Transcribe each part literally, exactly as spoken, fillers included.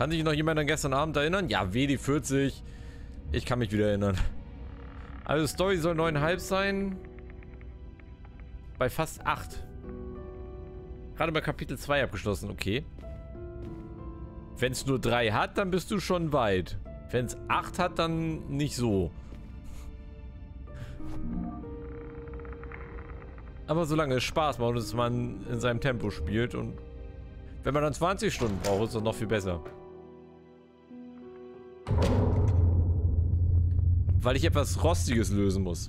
Kann sich noch jemand an gestern Abend erinnern? Ja, W D vierzig. Ich kann mich wieder erinnern. Also Story soll neun Komma fünf sein. Bei fast acht. Gerade bei Kapitel zwei abgeschlossen, okay. Wenn es nur drei hat, dann bist du schon weit. Wenn es acht hat, dann nicht so. Aber solange es Spaß macht und es man in seinem Tempo spielt und wenn man dann zwanzig Stunden braucht, ist das noch viel besser. Weil ich etwas Rostiges lösen muss.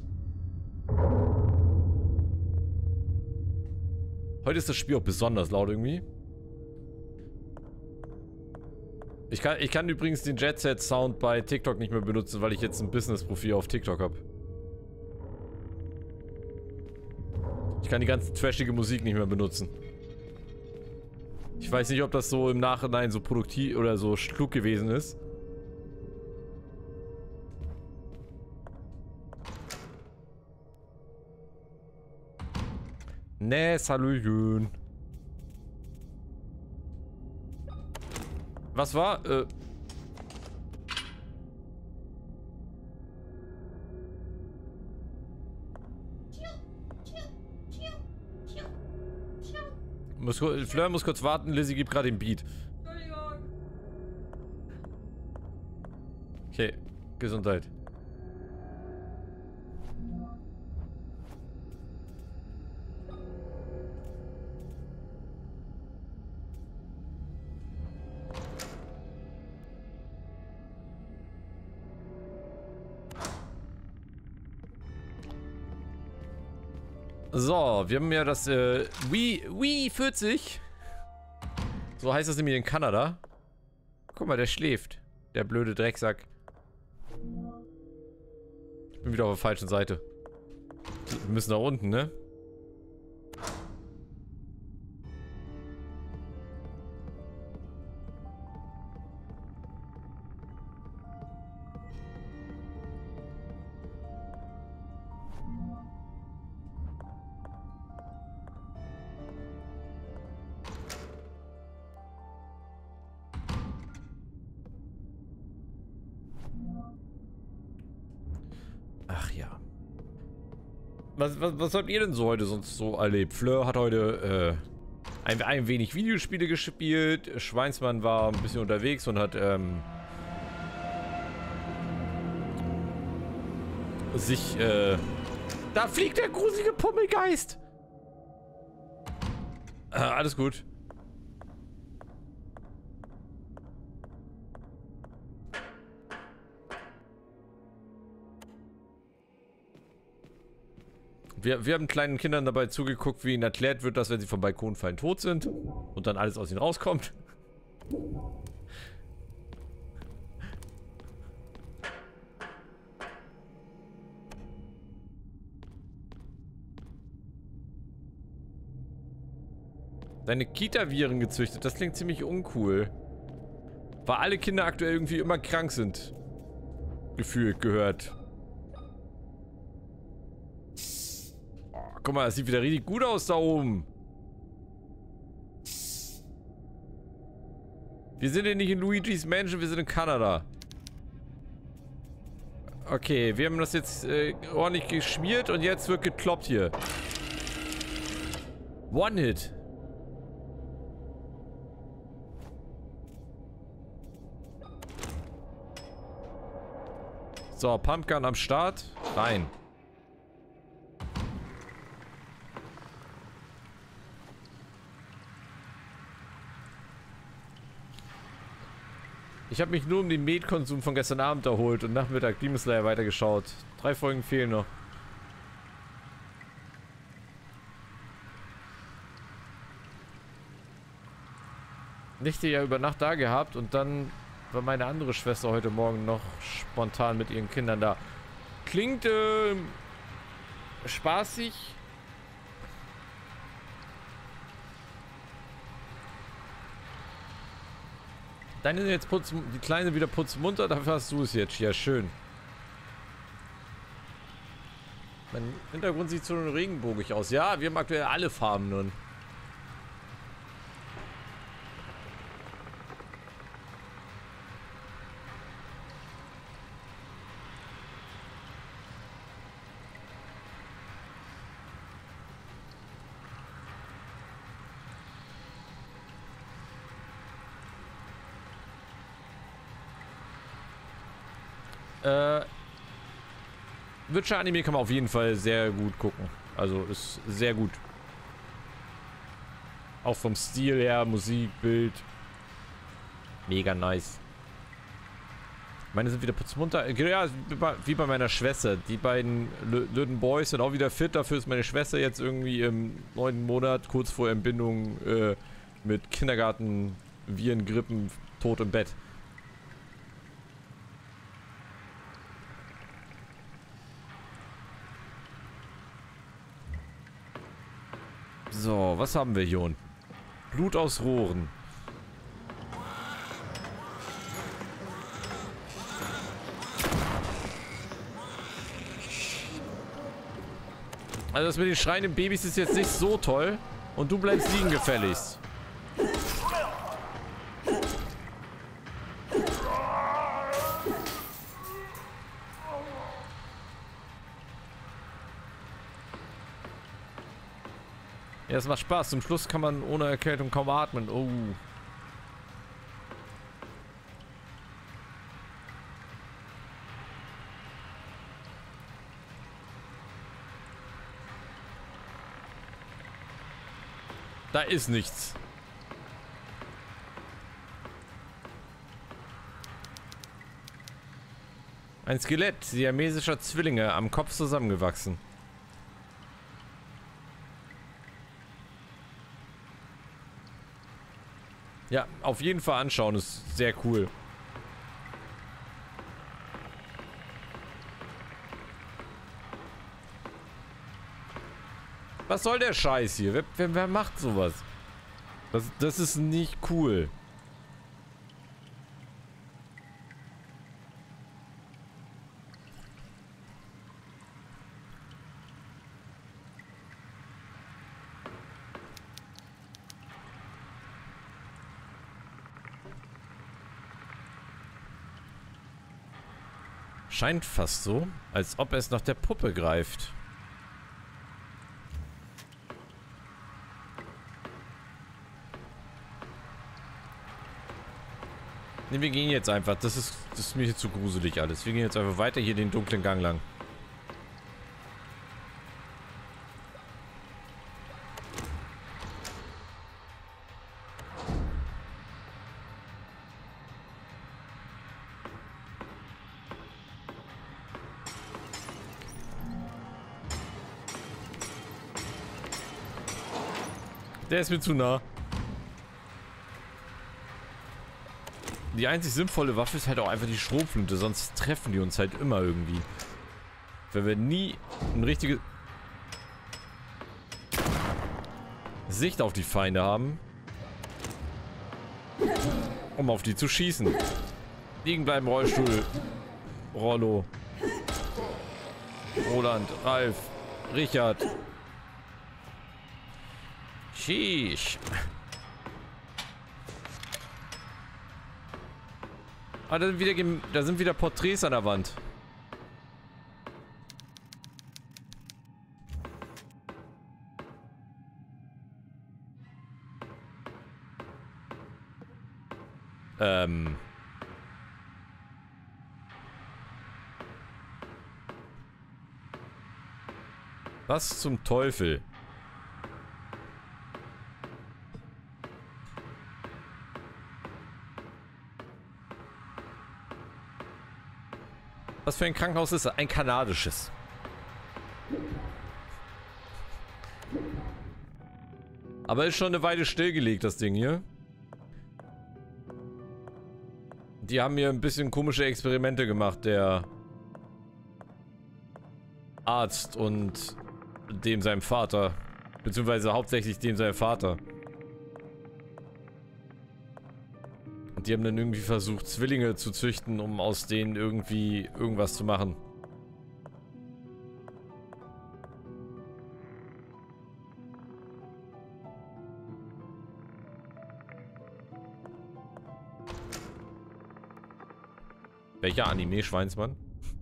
Heute ist das Spiel auch besonders laut irgendwie. Ich kann, ich kann übrigens den Jet Set Sound bei TikTok nicht mehr benutzen, weil ich jetzt ein Business-Profil auf TikTok habe. Ich kann die ganze trashige Musik nicht mehr benutzen. Ich weiß nicht, ob das so im Nachhinein so produktiv oder so klug gewesen ist. Ne, Salüjön. Was war? Äh. Muss, Fleur muss kurz warten, Lizzie gibt gerade den Beat. Entschuldigung. Okay, Gesundheit. So, wir haben ja das äh, Wii, Wii vierzig. So heißt das nämlich in Kanada. Guck mal, der schläft. Der blöde Drecksack. Ich bin wieder auf der falschen Seite. Wir müssen nach unten, ne? Ach ja. Was, was, was habt ihr denn so heute sonst so erlebt? Fleur hat heute äh, ein, ein wenig Videospiele gespielt. Schweinsmann war ein bisschen unterwegs und hat ähm, sich äh, da fliegt der gruselige Pummelgeist! Äh, alles gut. Wir, wir haben kleinen Kindern dabei zugeguckt, wie ihnen erklärt wird, dass wenn sie vom Balkon fallen, tot sind und dann alles aus ihnen rauskommt. Deine Kita-Viren gezüchtet, das klingt ziemlich uncool. Weil alle Kinder aktuell irgendwie immer krank sind. Gefühlt, gehört. Guck mal, das sieht wieder richtig gut aus da oben. Wir sind ja nicht in Luigi's Mansion, wir sind in Kanada. Okay, wir haben das jetzt äh, ordentlich geschmiert und jetzt wird gekloppt hier. One-Hit. So, Pumpgun am Start. Rein. Ich habe mich nur um den Metkonsum von gestern Abend erholt und Nachmittag Demon Slayer weitergeschaut. Drei Folgen fehlen noch. Nichte ja über Nacht da gehabt und dann war meine andere Schwester heute Morgen noch spontan mit ihren Kindern da. Klingt äh, spaßig. Deine sind jetzt putz, die Kleine wieder putzmunter, dafür hast du es jetzt. Ja, schön. Mein Hintergrund sieht so regenbogig aus. Ja, wir haben aktuell alle Farben nun. Äh, Witcher Anime kann man auf jeden Fall sehr gut gucken. Also ist sehr gut. Auch vom Stil her, Musik, Bild. Mega nice. Meine sind wieder putzmunter. Ja, wie bei meiner Schwester. Die beiden Lüden Boys sind auch wieder fit. Dafür ist meine Schwester jetzt irgendwie im neunten Monat, kurz vor Entbindung, äh, mit Kindergarten, Viren, Grippen, tot im Bett. So, was haben wir hier unten? Blut aus Rohren. Also das mit den schreienden Babys ist jetzt nicht so toll. Und du bleibst liegen gefälligst. Ja, es macht Spaß. Zum Schluss kann man ohne Erkältung kaum atmen. Oh. Da ist nichts. Ein Skelett siamesischer Zwillinge am Kopf zusammengewachsen. Ja, auf jeden Fall anschauen, ist sehr cool. Was soll der Scheiß hier? Wer, wer, wer macht sowas? Das, das ist nicht cool. Scheint fast so, als ob es nach der Puppe greift. Ne, wir gehen jetzt einfach. Das ist, das ist mir hier zu gruselig alles. Wir gehen jetzt einfach weiter hier den dunklen Gang lang. Der ist mir zu nah. Die einzig sinnvolle Waffe ist halt auch einfach die Schrotflinte, sonst treffen die uns halt immer irgendwie. Wenn wir nie eine richtige Sicht auf die Feinde haben, um auf die zu schießen. Liegen bleiben, Rollstuhl, Rollo, Roland, Ralf, Richard. Sheesh. Ah, da sind wieder, da sind wieder Porträts an der Wand. Ähm. Was zum Teufel? Was für ein Krankenhaus ist das? Ein kanadisches. Aber ist schon eine Weile stillgelegt, das Ding hier. Die haben hier ein bisschen komische Experimente gemacht, der Arzt und dem sein Vater. Beziehungsweise hauptsächlich dem sein Vater. Und die haben dann irgendwie versucht, Zwillinge zu züchten, um aus denen irgendwie irgendwas zu machen. Welcher Anime, Schweinsmann?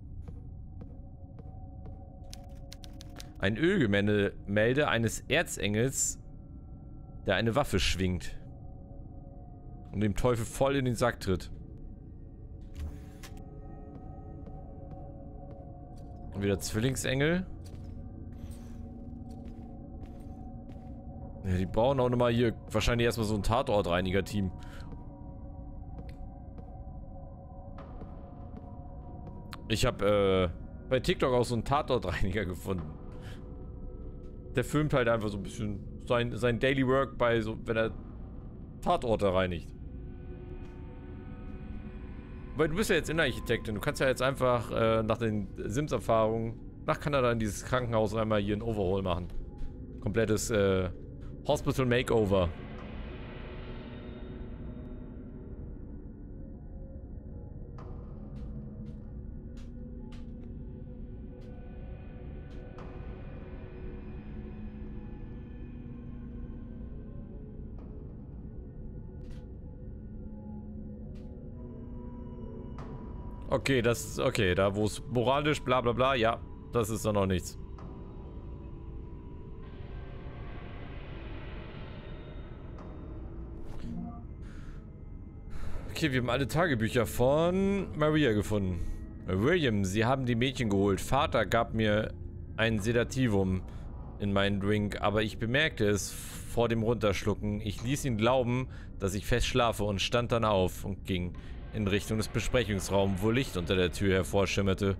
Ein Ölgemälde eines Erzengels, der eine Waffe schwingt und dem Teufel voll in den Sack tritt. Wieder Zwillingsengel. Ja, die bauen auch nochmal hier wahrscheinlich erstmal so ein Tatortreiniger-Team. Ich habe äh, bei TikTok auch so einen Tatortreiniger gefunden. Der filmt halt einfach so ein bisschen sein, sein Daily Work bei so, wenn er Tatorte reinigt. Weil du bist ja jetzt Innenarchitektin. Du kannst ja jetzt einfach äh, nach den Sims-Erfahrungen nach Kanada in dieses Krankenhaus einmal hier ein Overhaul machen. Komplettes äh, Hospital Makeover. Okay, das ist okay. Da, wo es moralisch bla bla bla, ja, das ist doch noch nichts. Okay, wir haben alle Tagebücher von Maria gefunden. William, Sie haben die Mädchen geholt. Vater gab mir ein Sedativum in meinen Drink, aber ich bemerkte es vor dem Runterschlucken. Ich ließ ihn glauben, dass ich fest schlafe und stand dann auf und ging in Richtung des Besprechungsraums, wo Licht unter der Tür hervorschimmerte.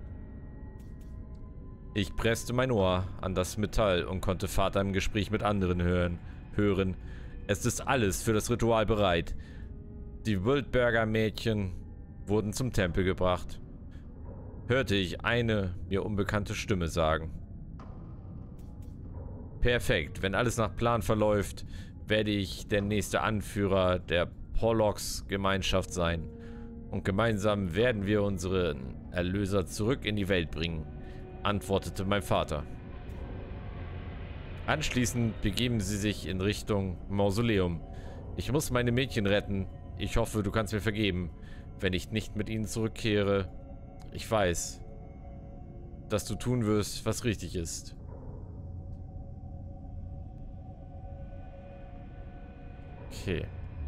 Ich presste mein Ohr an das Metall und konnte Vater im Gespräch mit anderen hören. hören. Es ist alles für das Ritual bereit. Die Wildberger-Mädchen wurden zum Tempel gebracht. Hörte ich eine mir unbekannte Stimme sagen. Perfekt, wenn alles nach Plan verläuft, werde ich der nächste Anführer der Pollux-Gemeinschaft sein. Und gemeinsam werden wir unseren Erlöser zurück in die Welt bringen, antwortete mein Vater. Anschließend begeben sie sich in Richtung Mausoleum. Ich muss meine Mädchen retten. Ich hoffe, du kannst mir vergeben, wenn ich nicht mit ihnen zurückkehre. Ich weiß, dass du tun wirst, was richtig ist. Okay.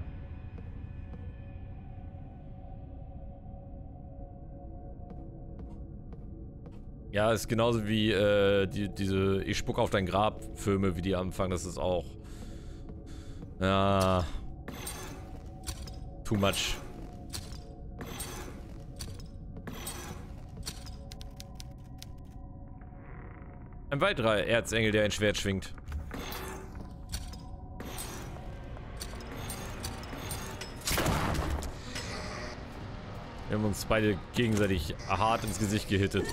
Ja, ist genauso wie äh, die, diese Ich spuck auf dein Grab Filme, wie die anfangen. Das ist auch... Ja... Too much. Ein weiterer Erzengel, der ein Schwert schwingt. Wir haben uns beide gegenseitig hart ins Gesicht gehittet.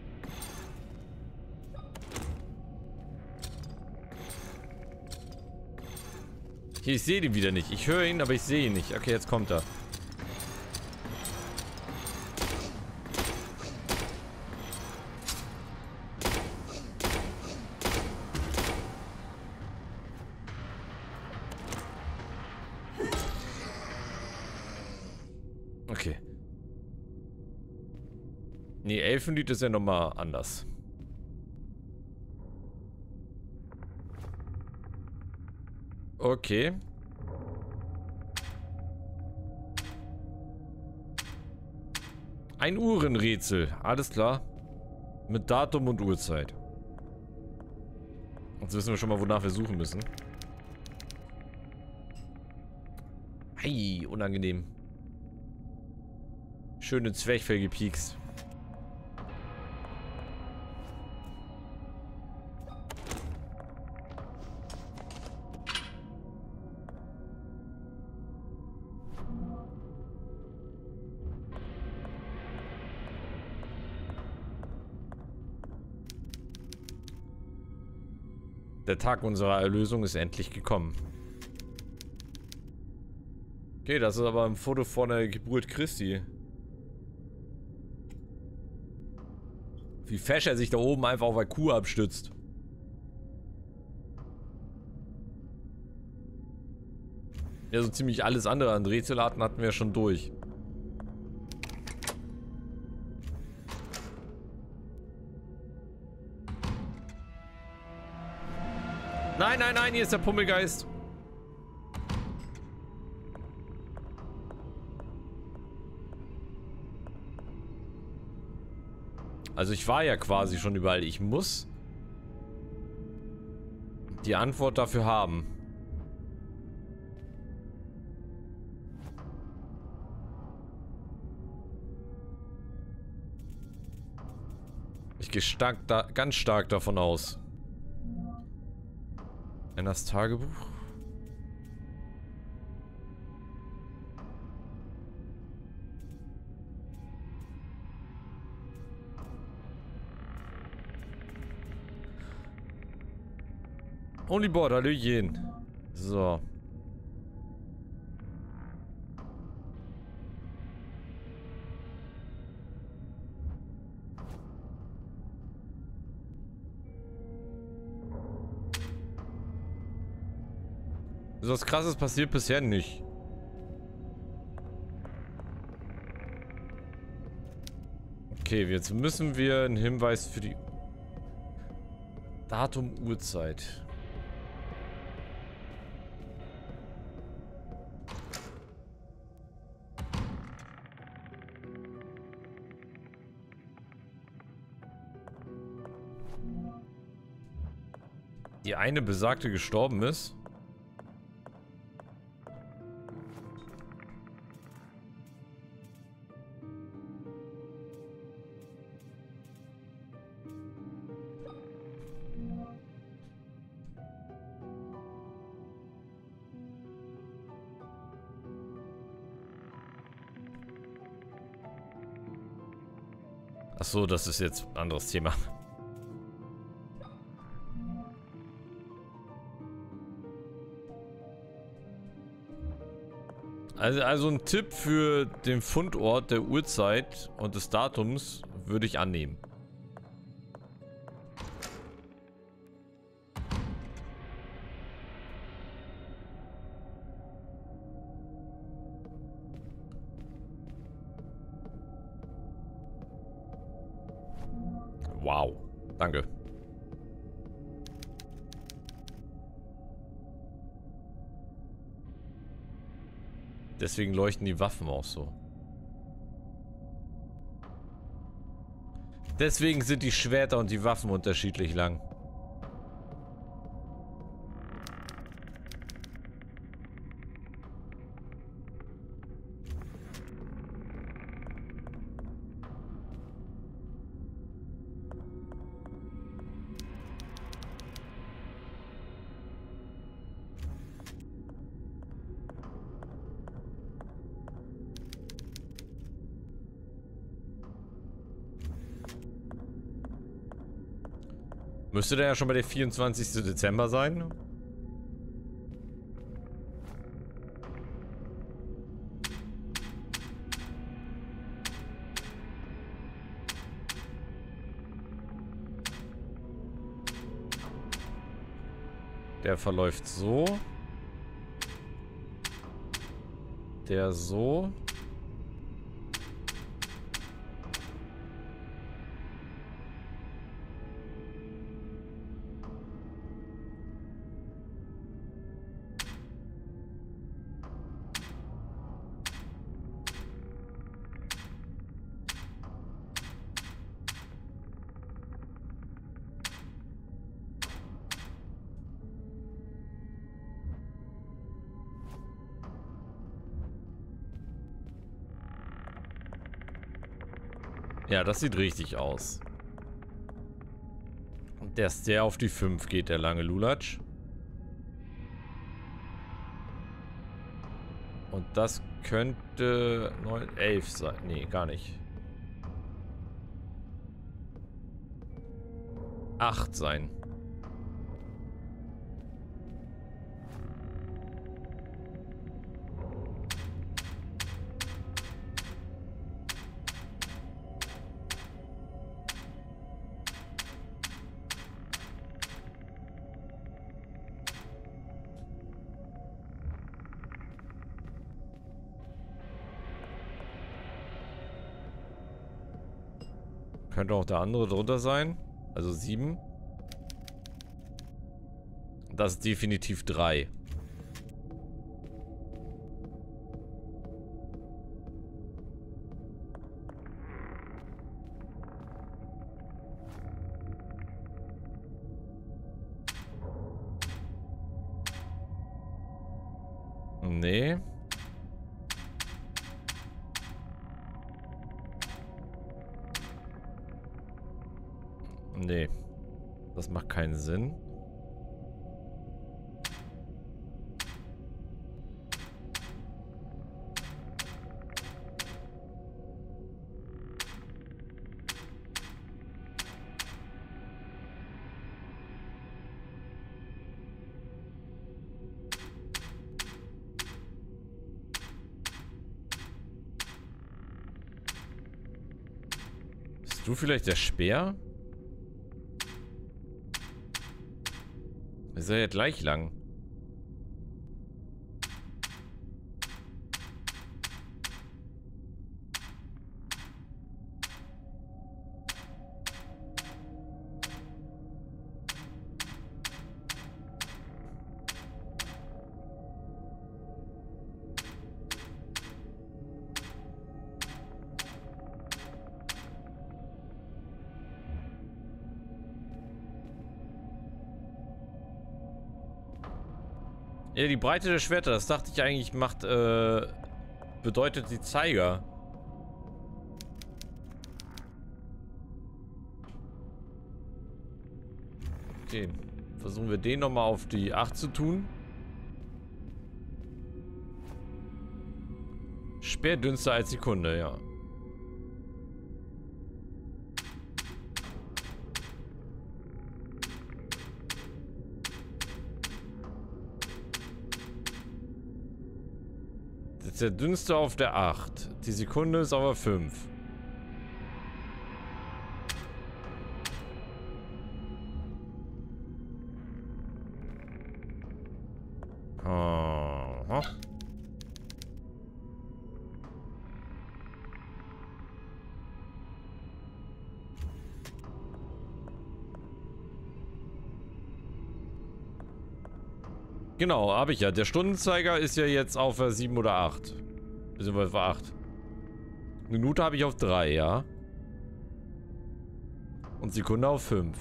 Okay, ich sehe den wieder nicht. Ich höre ihn, aber ich sehe ihn nicht. Okay, jetzt kommt er. Okay. Nee, Elfenlied ist ja nochmal anders. Okay. Ein Uhrenrätsel. Alles klar. Mit Datum und Uhrzeit. Jetzt wissen wir schon mal, wonach wir suchen müssen. Ei, unangenehm. Schön ins Zwerchfell gepiekst. Der Tag unserer Erlösung ist endlich gekommen. Okay, das ist aber ein Foto von der Geburt Christi. Wie fesch er sich da oben einfach auf der Kuh abstützt. Ja, so ziemlich alles andere an Rätselarten hatten wir schon durch. Nein, nein, nein, hier ist der Pummelgeist. Also ich war ja quasi schon überall. Ich muss die Antwort dafür haben. Ich gehe stark da, ganz stark davon aus. Annas Tagebuch. Only Board, Hallöchen. So. So was Krasses passiert bisher nicht. Okay, jetzt müssen wir einen Hinweis für die Datum, Uhrzeit. Die eine Besagte gestorben ist. Ach so, das ist jetzt ein anderes Thema. Also, also ein Tipp für den Fundort der Uhrzeit und des Datums würde ich annehmen. Wow, danke. Deswegen leuchten die Waffen auch so. Deswegen sind die Schwerter und die Waffen unterschiedlich lang. Müsste der ja schon bei der vierundzwanzigsten Dezember sein? Der verläuft so. Der so. Ja, das sieht richtig aus. Und der ist der auf die fünf geht, der lange Lulatsch. Und das könnte neun, elf sein. Nee, gar nicht. acht sein. Könnte auch der andere drunter sein. Also sieben. Das ist definitiv drei. Nee. Nee. Das macht keinen Sinn. Bist du vielleicht der Speer? Ist er ja gleich lang. Ja, die Breite der Schwerter, das dachte ich eigentlich macht, äh, bedeutet die Zeiger. Okay, versuchen wir den nochmal auf die acht zu tun. Speer dünster als Sekunde, ja. Der dünnste auf der acht. Die Sekunde ist aber fünf. Aha. Genau, habe ich ja. Der Stundenzeiger ist ja jetzt auf äh, sieben oder acht. Beziehungsweise auf acht. Minute habe ich auf drei, ja. Und Sekunde auf fünf.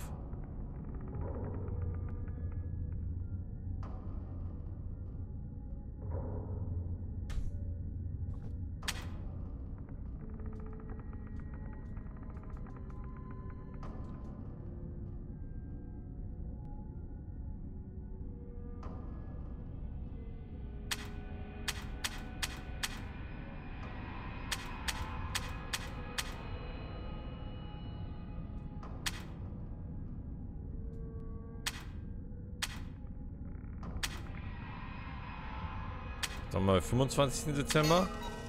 Sagen wir mal fünfundzwanzigsten Dezember.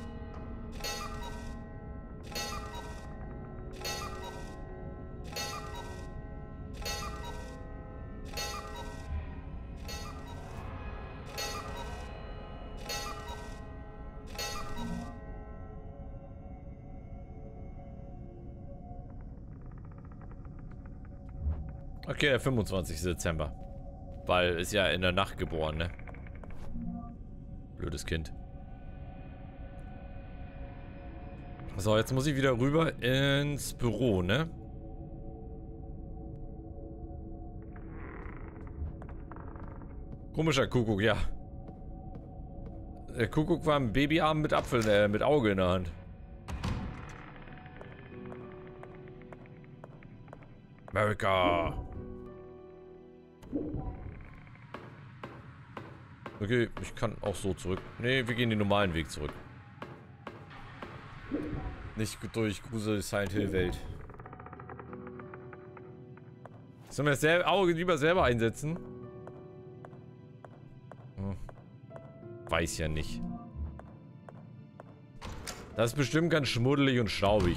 Okay, der fünfundzwanzigste Dezember. Weil ist ja in der Nacht geboren, ne? Blödes Kind. So, jetzt muss ich wieder rüber ins Büro, ne? Komischer Kuckuck, ja. Der Kuckuck war ein Babyarm mit Apfel, äh, mit Auge in der Hand. America! Okay, ich kann auch so zurück. Ne, wir gehen den normalen Weg zurück. Nicht durch Grusel Silent Hill Welt. Sollen wir das selber, Auge lieber selber einsetzen? Hm. Weiß ja nicht. Das ist bestimmt ganz schmuddelig und staubig.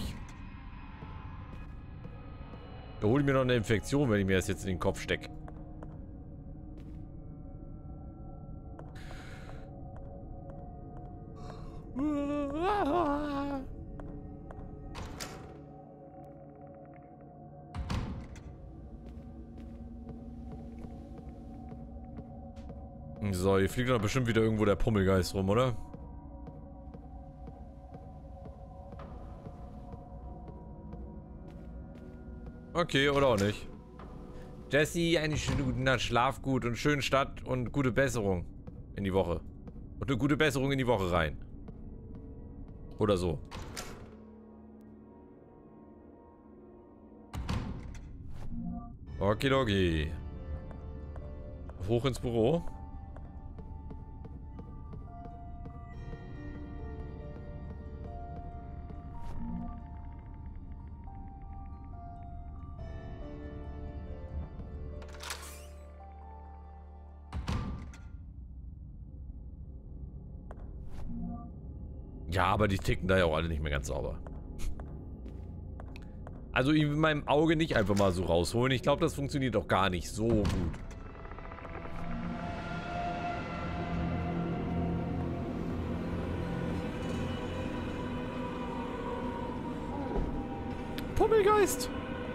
Da hole ich mir noch eine Infektion, wenn ich mir das jetzt in den Kopf stecke. So, hier fliegt doch bestimmt wieder irgendwo der Pummelgeist rum, oder? Okay, oder auch nicht. Jesse, eine schöne gute Nacht, schlaf gut und schönen Start und gute Besserung in die Woche. Und eine gute Besserung in die Woche rein. Oder so. Okidoki. Hoch ins Büro. Ja, aber die ticken da ja auch alle nicht mehr ganz sauber. Also ihn in meinem Auge nicht einfach mal so rausholen. Ich glaube, das funktioniert auch gar nicht so gut. Pummelgeist!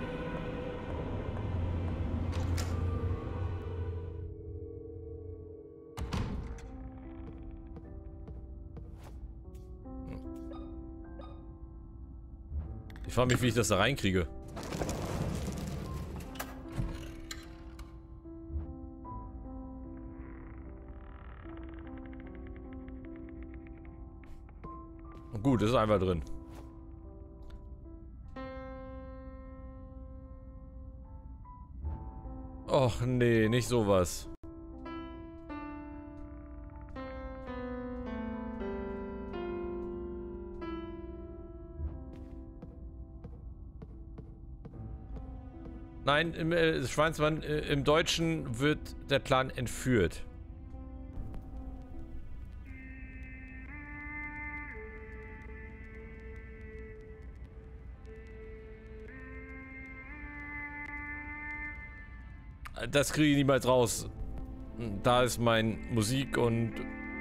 Ich frage mich, wie ich das da reinkriege. Gut, ist einfach drin. Och nee, nicht sowas. Nein, im äh, Schweinsmann, äh, im Deutschen wird der Plan entführt. Das kriege ich niemals raus. Da ist mein Musik und...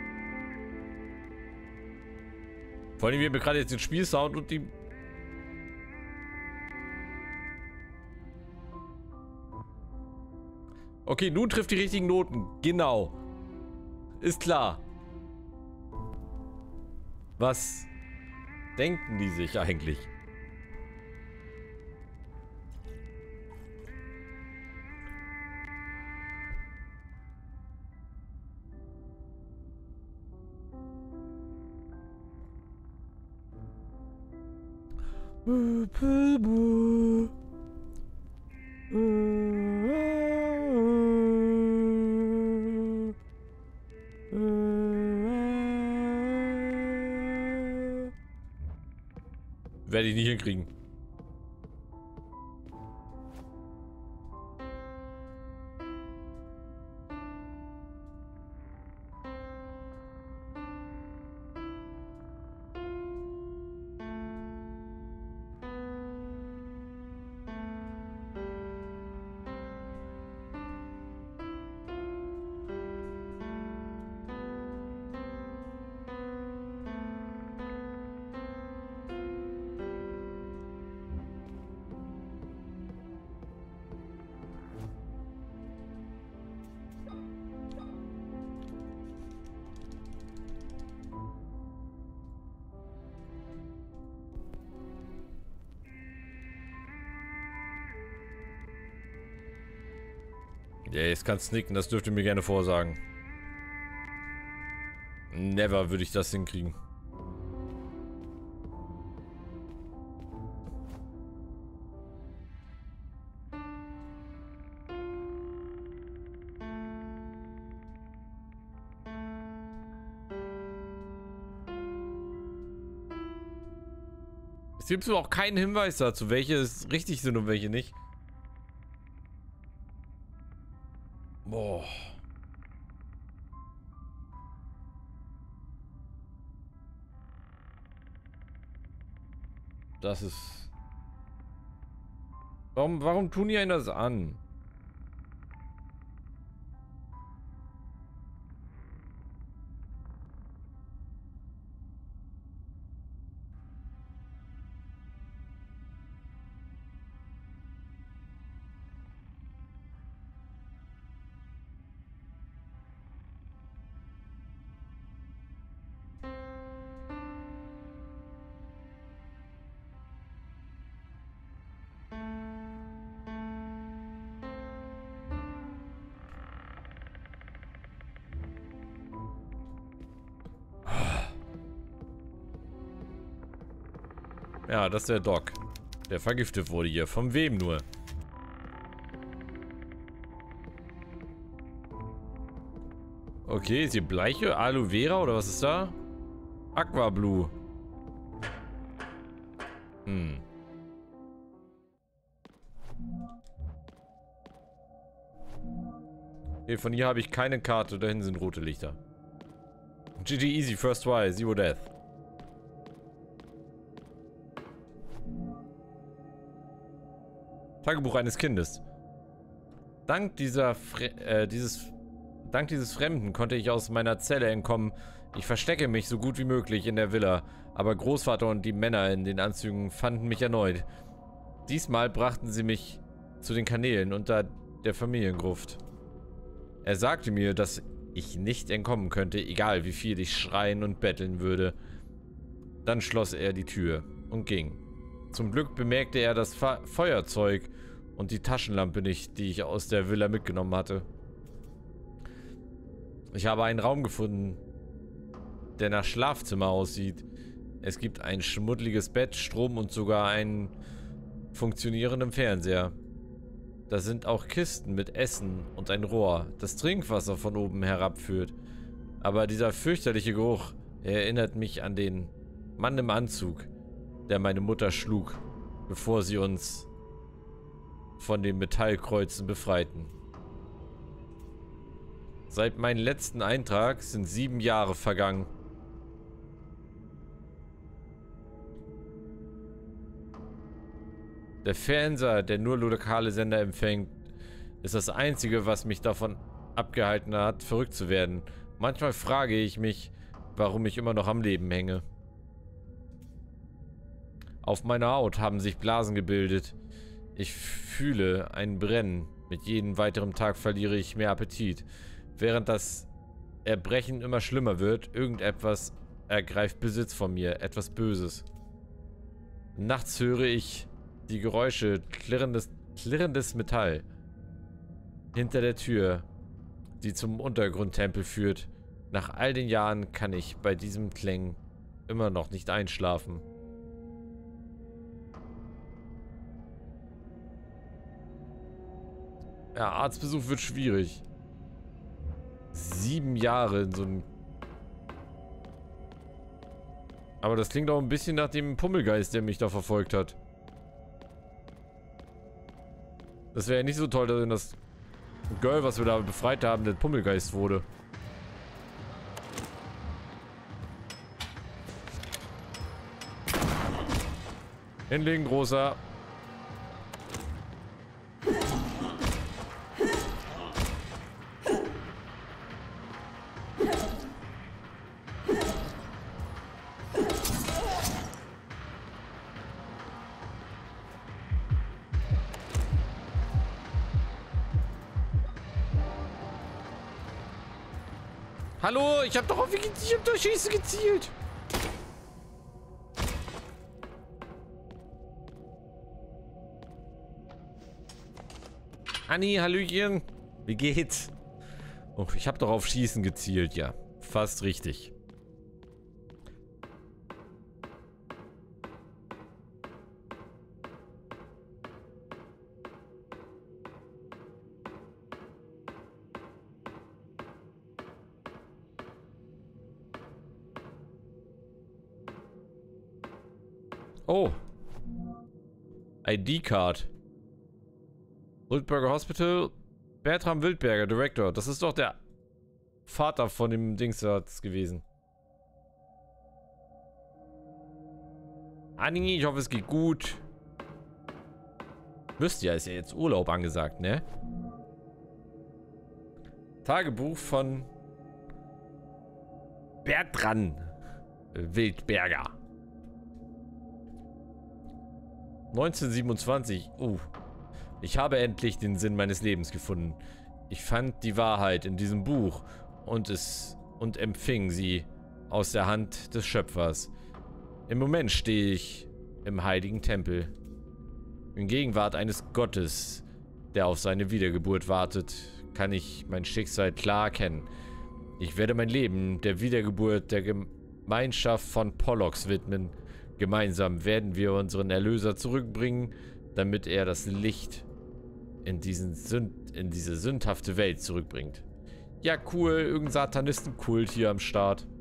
Vor allem, wir haben gerade jetzt den Spielsound und die... Okay, nun trifft die richtigen Noten. Genau. Ist klar. Was denken die sich eigentlich? Werde ich nicht hinkriegen. Ja, jetzt kann snicken, das dürft ihr mir gerne vorsagen. Never würde ich das hinkriegen. Es gibt aber auch keinen Hinweis dazu, welche richtig sind und welche nicht. Boah. Das ist... Warum, warum tun die einen das an? Ja, das ist der Doc. Der vergiftet wurde hier. Von wem nur? Okay, ist hier Bleiche? Aloe Vera oder was ist da? Aqua Blue. Hm. Okay, von hier habe ich keine Karte. Da hinten sind rote Lichter. G G easy, first try, zero death. Tagebuch eines Kindes. Dank dieser Fre äh, dieses Dank dieses Fremden konnte ich aus meiner Zelle entkommen. Ich verstecke mich so gut wie möglich in der Villa, aber Großvater und die Männer in den Anzügen fanden mich erneut. Diesmal brachten sie mich zu den Kanälen unter der Familiengruft. Er sagte mir, dass ich nicht entkommen könnte, egal wie viel ich schreien und betteln würde. Dann schloss er die Tür und ging. Zum Glück bemerkte er das Fe Feuerzeug und die Taschenlampe nicht, die ich aus der Villa mitgenommen hatte. Ich habe einen Raum gefunden, der nach Schlafzimmer aussieht. Es gibt ein schmuddeliges Bett, Strom und sogar einen funktionierenden Fernseher. Da sind auch Kisten mit Essen und ein Rohr, das Trinkwasser von oben herabführt. Aber dieser fürchterliche Geruch erinnert mich an den Mann im Anzug, der meine Mutter schlug, bevor sie uns von den Metallkreuzen befreiten. Seit meinem letzten Eintrag sind sieben Jahre vergangen. Der Fernseher, der nur lokale Sender empfängt, ist das Einzige, was mich davon abgehalten hat, verrückt zu werden. Manchmal frage ich mich, warum ich immer noch am Leben hänge. Auf meiner Haut haben sich Blasen gebildet. Ich fühle ein Brennen. Mit jedem weiteren Tag verliere ich mehr Appetit. Während das Erbrechen immer schlimmer wird, irgendetwas ergreift Besitz von mir. Etwas Böses. Nachts höre ich die Geräusche, klirrendes, klirrendes Metall. Hinter der Tür, die zum Untergrundtempel führt. Nach all den Jahren kann ich bei diesem Klang immer noch nicht einschlafen. Ja, Arztbesuch wird schwierig. Sieben Jahre in so einem... Aber das klingt auch ein bisschen nach dem Pummelgeist, der mich da verfolgt hat. Das wäre ja nicht so toll, dass das Girl, was wir da befreit haben, der Pummelgeist wurde. Hinlegen, Großer. Hallo, ich hab doch auf ich hab doch Schießen gezielt. Anni, Hallöchen. Wie geht's? Oh, ich hab doch auf Schießen gezielt, ja. Fast richtig. Oh. I D-Card. Wildberger Hospital. Bertram Wildberger, Director. Das ist doch der Vater von dem Dingsatz gewesen. Anni, ich hoffe, es geht gut. Wisst ihr, ist ja jetzt Urlaub angesagt, ne? Tagebuch von Bertram Wildberger. neunzehnhundertsiebenundzwanzig. Uh. Ich habe endlich den Sinn meines Lebens gefunden. Ich fand die Wahrheit in diesem Buch und es und empfing sie aus der Hand des Schöpfers. Im Moment stehe ich im heiligen Tempel. In Gegenwart eines Gottes, der auf seine Wiedergeburt wartet, kann ich mein Schicksal klar erkennen. Ich werde mein Leben der Wiedergeburt der Gemeinschaft von Pollux widmen. Gemeinsam werden wir unseren Erlöser zurückbringen, damit er das Licht in, diesen Sünd, in diese sündhafte Welt zurückbringt. Ja, cool. Irgendein Satanistenkult hier am Start.